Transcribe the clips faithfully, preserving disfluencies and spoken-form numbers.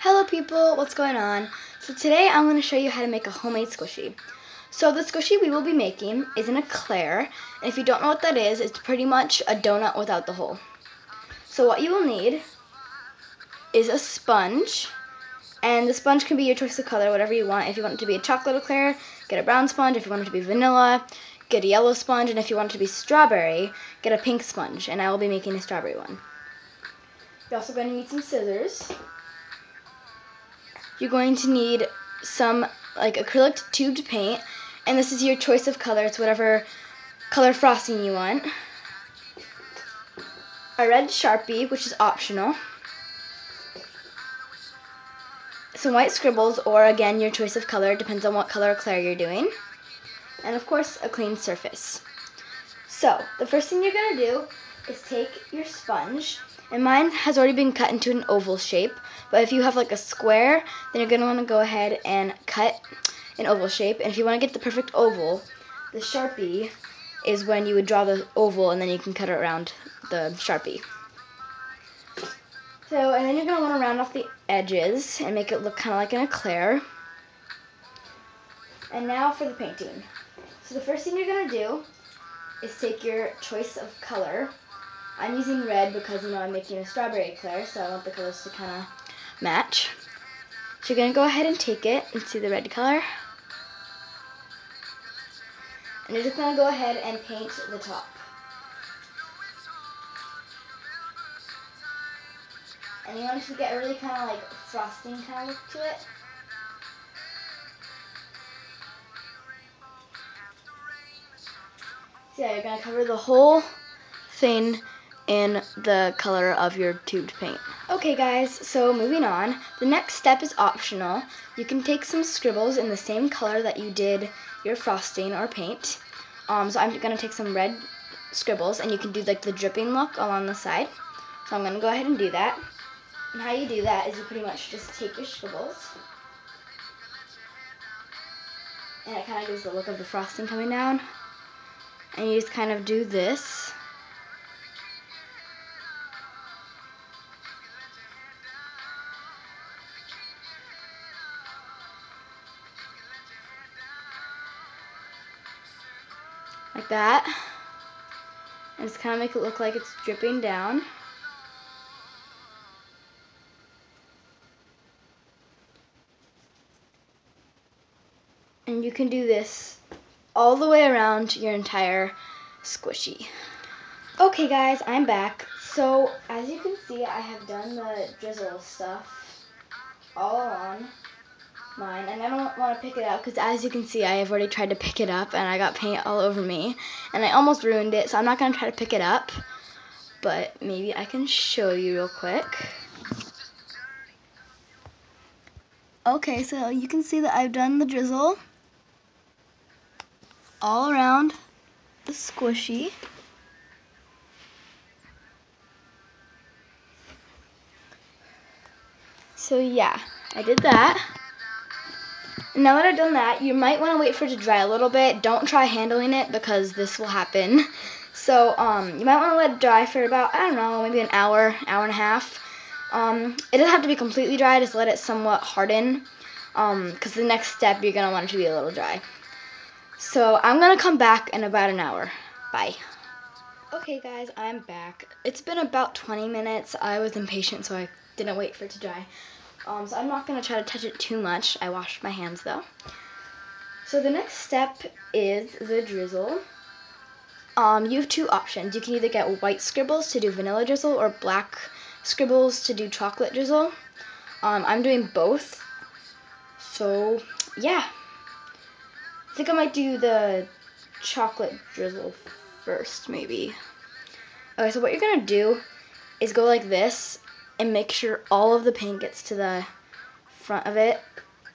Hello people, what's going on? So today I'm going to show you how to make a homemade squishy. So the squishy we will be making is an Eclair, and if you don't know what that is, it's pretty much a donut without the hole. So what you will need is a sponge, and the sponge can be your choice of color, whatever you want. If you want it to be a chocolate Eclair, get a brown sponge. If you want it to be vanilla, get a yellow sponge, and if you want it to be strawberry, get a pink sponge, and I will be making a strawberry one. You're also going to need some scissors. You're going to need some like acrylic tubed paint, and this is your choice of color. It's whatever color frosting you want. A red Sharpie, which is optional. Some white scribbles, or again, your choice of color. Depends on what color Eclair you're doing. And of course, a clean surface. So, the first thing you're going to do is take your sponge, and mine has already been cut into an oval shape, but if you have like a square, then you're going to want to go ahead and cut an oval shape. And if you want to get the perfect oval, the Sharpie is when you would draw the oval and then you can cut it around the Sharpie. So, and then you're going to want to round off the edges and make it look kind of like an Eclair. And now for the painting. So the first thing you're going to do is take your choice of color. I'm using red because, you know, I'm making a strawberry Eclair, so I want the colors to kind of match. So you're going to go ahead and take it and see the red color. And you're just going to go ahead and paint the top. And you want it to get really kind of like frosting kind of look to it. So yeah, you're going to cover the whole thing in the color of your tubed paint. Okay guys, so moving on. The next step is optional. You can take some scribbles in the same color that you did your frosting or paint. Um, so I'm going to take some red scribbles, and you can do like the dripping look along the side. So I'm going to go ahead and do that. And how you do that is you pretty much just take your scribbles, and it kind of gives the look of the frosting coming down. And you just kind of do this. Like that. And just kind of make it look like it's dripping down. And you can do this all the way around your entire squishy. Okay guys, I'm back. So as you can see, I have done the drizzle stuff all on mine, and I don't want to pick it up because as you can see, I have already tried to pick it up and I got paint all over me and I almost ruined it, so I'm not going to try to pick it up, but maybe I can show you real quick. Okay, so you can see that I've done the drizzle all around the squishy. So yeah, I did that. Now that I've done that, you might want to wait for it to dry a little bit. Don't try handling it because this will happen. So um, you might want to let it dry for about, I don't know, maybe an hour, hour and a half. Um, it doesn't have to be completely dry, just let it somewhat harden. Um, because the next step, you're going to want it to be a little dry. So I'm going to come back in about an hour. Bye. Okay guys, I'm back. It's been about twenty minutes. I was impatient, so I didn't wait for it to dry. Um, so I'm not going to try to touch it too much. I washed my hands though. So the next step is the drizzle. Um, you have two options. You can either get white scribbles to do vanilla drizzle or black scribbles to do chocolate drizzle. Um, I'm doing both. So yeah. I think I might do the chocolate drizzle first, maybe. Okay, so what you're going to do is go like this and make sure all of the paint gets to the front of it.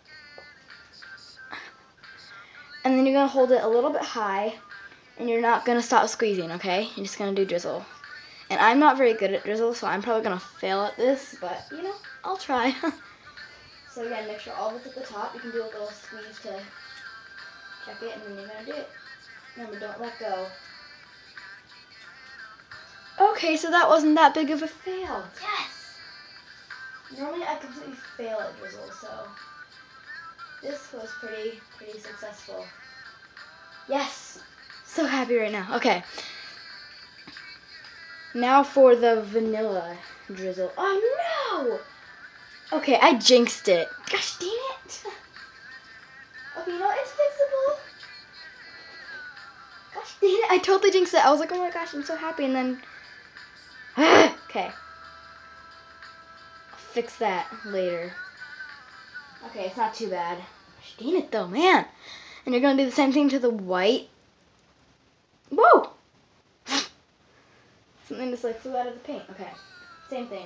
And then you're going to hold it a little bit high, and you're not going to stop squeezing, okay? You're just going to do drizzle. And I'm not very good at drizzle, so I'm probably going to fail at this, but, you know, I'll try. So again, make sure all of it's at the top. You can do a little squeeze to check it, and then you're going to do it. Remember, don't let go. Okay, so that wasn't that big of a fail. Yes! Normally I completely fail at drizzle, so this was pretty, pretty successful. Yes! So happy right now. Okay. Now for the vanilla drizzle. Oh no! Okay, I jinxed it. Gosh dang it! Okay, you know what? It's fixable. Gosh dang it! I totally jinxed it. I was like, oh my gosh, I'm so happy, and then okay. I'll fix that later. Okay, it's not too bad. Gosh dang it though, man. And you're gonna do the same thing to the white. Whoa! Something just like flew out of the paint. Okay, same thing.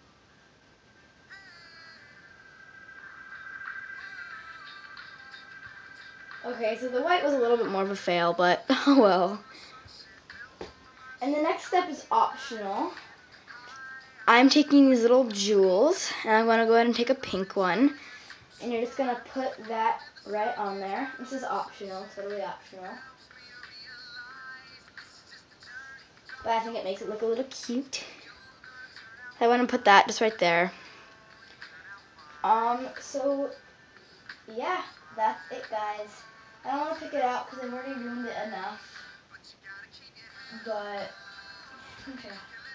Okay, so the white was a little bit more of a fail, but oh well. And the next step is optional. I'm taking these little jewels, and I'm going to go ahead and take a pink one. And you're just going to put that right on there. This is optional, totally optional. But I think it makes it look a little cute. I want to put that just right there. Um, so, yeah, that's it, guys. I don't want to pick it out because I've already ruined it enough. But, okay.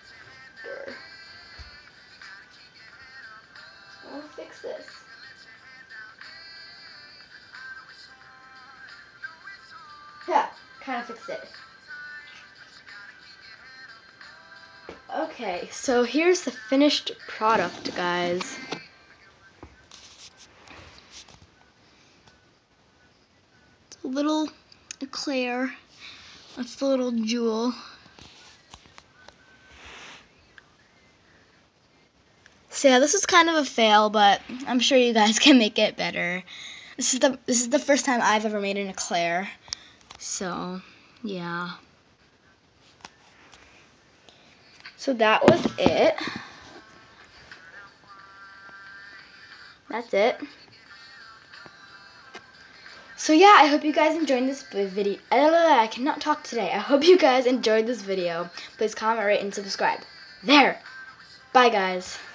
I want to fix this. Yeah, kind of fixed it. Okay, so here's the finished product, guys. It's a little Eclair. That's the little jewel. So yeah, this is kind of a fail, but I'm sure you guys can make it better. This is the this is the first time I've ever made an Eclair. So, yeah. So that was it. That's it. So yeah, I hope you guys enjoyed this video. I cannot talk today. I hope you guys enjoyed this video. Please comment, rate, and subscribe. There. Bye, guys.